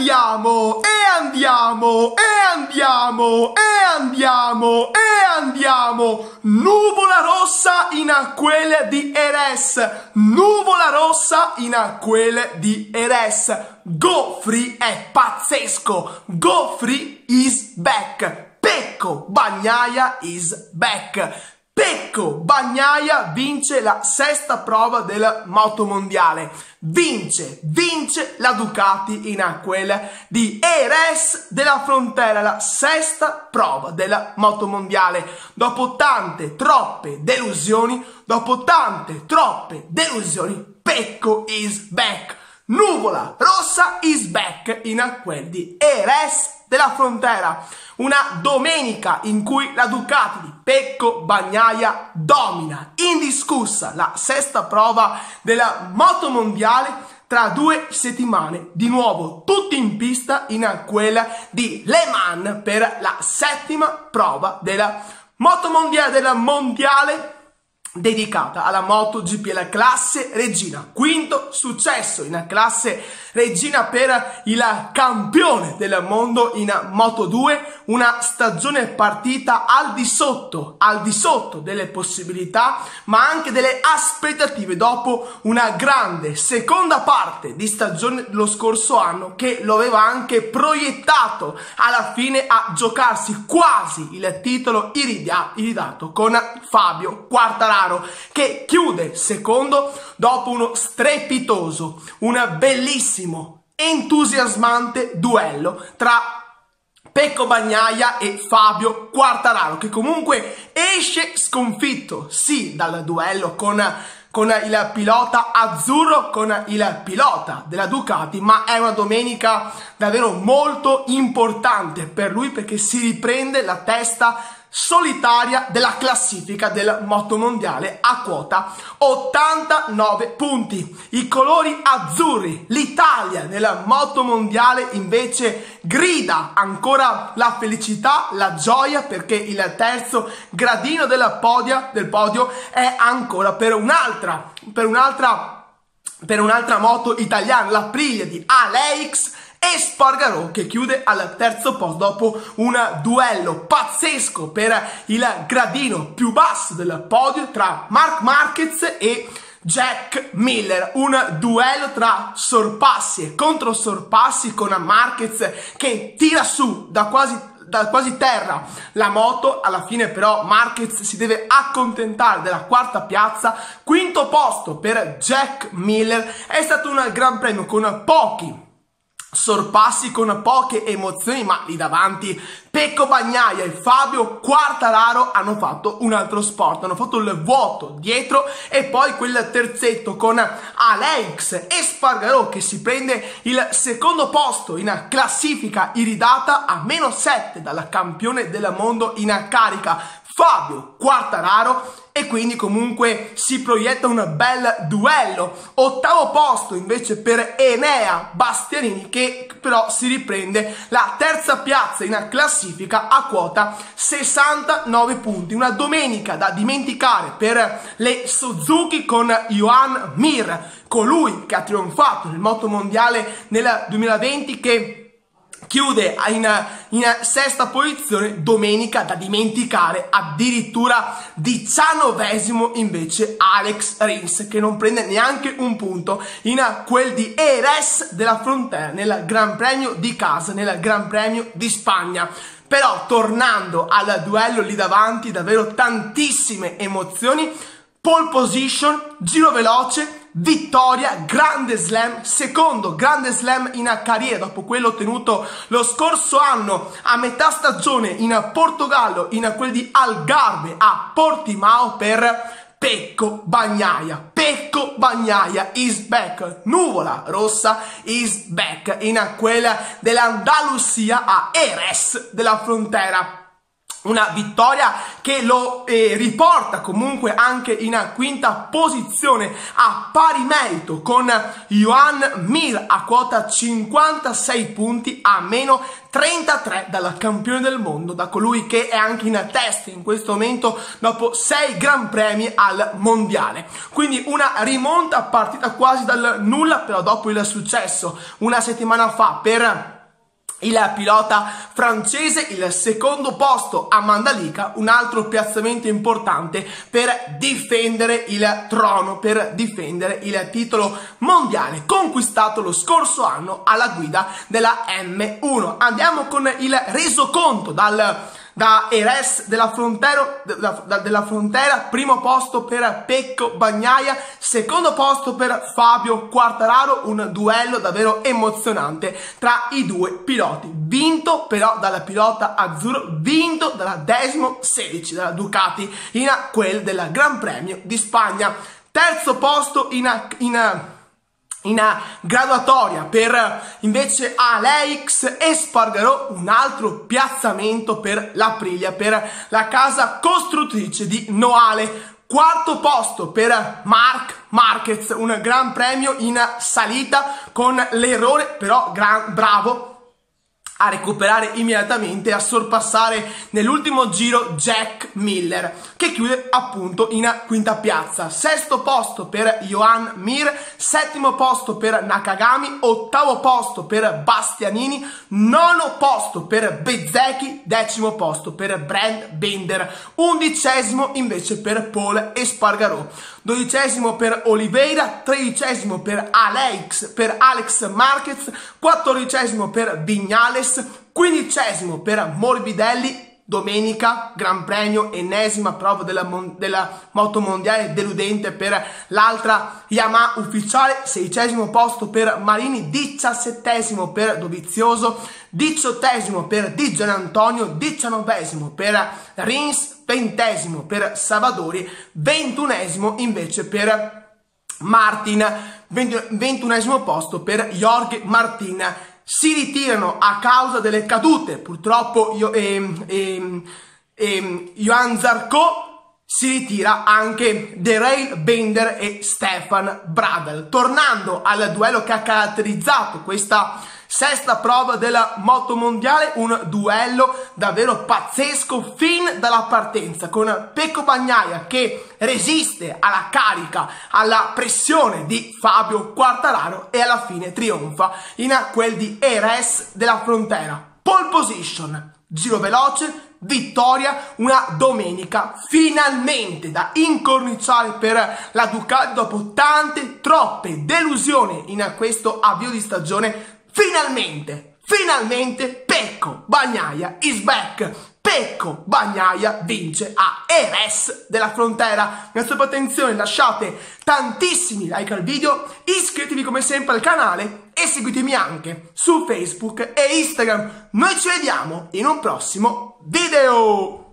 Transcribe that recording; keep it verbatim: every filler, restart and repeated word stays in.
andiamo, e andiamo, e andiamo, e andiamo, e andiamo. Nuvola rossa in quelle di Eres, nuvola rossa in quelle di Eres. Go Free è pazzesco, Go Free is back. Pecco Bagnaia is back. Pecco Bagnaia vince la sesta prova del motomondiale, vince, vince la Ducati in quella di Jerez de la Frontera, la sesta prova del motomondiale. Dopo tante, troppe delusioni, dopo tante, troppe delusioni, Pecco is back. Nuvola rossa is back in quel di Jerez de la Frontera, una domenica in cui la Ducati di Pecco Bagnaia domina indiscussa la sesta prova della motomondiale. Tra due settimane di nuovo tutti in pista in quella di Le Mans per la settima prova della motomondiale, della mondiale dedicata alla MotoGP, la classe regina. Quinto successo in classe regina per il campione del mondo in Moto due, una stagione partita al di sotto, al di sotto delle possibilità, ma anche delle aspettative dopo una grande seconda parte di stagione dello scorso anno che lo aveva anche proiettato alla fine a giocarsi quasi il titolo iridato con Fabio Quartararo, che chiude secondo dopo uno strepitoso, un bellissimo, entusiasmante duello tra Pecco Bagnaia e Fabio Quartararo, che comunque esce sconfitto sì dal duello con, con il pilota azzurro, con il pilota della Ducati, ma è una domenica davvero molto importante per lui perché si riprende la testa solitaria della classifica del motomondiale a quota ottantanove punti. I colori azzurri, l'Italia nella motomondiale invece grida ancora la felicità, la gioia, perché il terzo gradino della podia, del podio è ancora per un'altra per un'altra per un'altra moto italiana, la Aprilia di Aleix Espargaró, che chiude al terzo posto dopo un duello pazzesco per il gradino più basso del podio tra Marc Marquez e Jack Miller, un duello tra sorpassi e contro sorpassi, con Marquez che tira su da quasi da quasi terra la moto. Alla fine però Marquez si deve accontentare della quarta piazza. Quinto posto per Jack Miller. È stato un gran premio con pochi sorpassi, con poche emozioni, ma lì davanti Pecco Bagnaia e Fabio Quartararo hanno fatto un altro sport, hanno fatto il vuoto dietro. E poi quel terzetto con Aleix Espargaró che si prende il secondo posto in classifica iridata a meno sette dal campione del mondo in carica Fabio Quartararo, e quindi comunque si proietta un bel duello. Ottavo posto invece per Enea Bastianini, che però si riprende la terza piazza in classifica a quota sessantanove punti. Una domenica da dimenticare per le Suzuki con Joan Mir, colui che ha trionfato nel motomondiale nel duemilaventi, che chiude in, in sesta posizione. Domenica da dimenticare addirittura diciannovesimo invece Alex Rins, che non prende neanche un punto in quel di Jerez de la Frontera nel Gran Premio di casa, nel Gran Premio di Spagna. Però tornando al duello lì davanti, davvero tantissime emozioni. Pole position, giro veloce, vittoria, grande slam, secondo grande slam in carriera dopo quello ottenuto lo scorso anno a metà stagione in Portogallo, in quel di Algarve a Portimao per Pecco Bagnaia. Pecco Bagnaia is back. Nuvola rossa is back in quella dell'Andalusia a Jerez de la Frontera. Una vittoria che lo eh, riporta comunque anche in quinta posizione a pari merito con Joan Mir a quota cinquantasei punti a meno trentatré dal campione del mondo, da colui che è anche in testa in questo momento dopo sei gran premi al mondiale. Quindi una rimonta partita quasi dal nulla, però dopo il successo una settimana fa per il pilota francese, il secondo posto a Mandalika, un altro piazzamento importante per difendere il trono, per difendere il titolo mondiale conquistato lo scorso anno alla guida della M uno. Andiamo con il resoconto dal da Jerez della Frontera, da, da, della Frontera, primo posto per Pecco Bagnaia, secondo posto per Fabio Quartararo, un duello davvero emozionante tra i due piloti, vinto però dal pilota azzurro, vinto dalla Desmo sedici, dalla Ducati, in quel del Gran Premio di Spagna. Terzo posto in, in in graduatoria per invece Aleix Espargaró, un altro piazzamento per l'Aprilia, per la casa costruttrice di Noale. Quarto posto per Marc Marquez, un gran premio in salita con l'errore però gran, bravo a recuperare immediatamente e a sorpassare nell'ultimo giro Jack Miller, che chiude appunto in quinta piazza. Sesto posto per Joan Mir, settimo posto per Nakagami, ottavo posto per Bastianini, nono posto per Bezzecchi, decimo posto per Brent Binder, undicesimo invece per Pol Espargaró, dodicesimo per Oliveira, tredicesimo per Alex, per Alex Marquez, quattordicesimo per Viñales, quindicesimo per Morbidelli. Domenica, Gran Premio, ennesima prova della, della moto mondiale deludente per l'altra Yamaha ufficiale. Sedicesimo posto per Marini, diciassettesimo per Dovizioso, diciottesimo per Di Gianantonio, diciannovesimo per Rins, ventesimo per Savadori, ventunesimo invece per Martin, ventunesimo posto per Jorge Martin. Si ritirano a causa delle cadute, purtroppo io, ehm, ehm, ehm, Johan Zarco, si ritira anche Derail Binder e Stefan Bradl. Tornando al duello che ha caratterizzato questa sesta prova della moto mondiale, un duello davvero pazzesco fin dalla partenza, con Pecco Bagnaia che resiste alla carica, alla pressione di Fabio Quartararo e alla fine trionfa in quel di Jerez della Frontera. Pole position, giro veloce, vittoria, una domenica finalmente da incorniciare per la Ducati dopo tante, troppe delusioni in questo avvio di stagione. Finalmente, finalmente Pecco Bagnaia is back. Pecco Bagnaia vince a Jerez della Frontera. Grazie per l'attenzione, lasciate tantissimi like al video, iscrivetevi come sempre al canale e seguitemi anche su Facebook e Instagram. Noi ci vediamo in un prossimo video.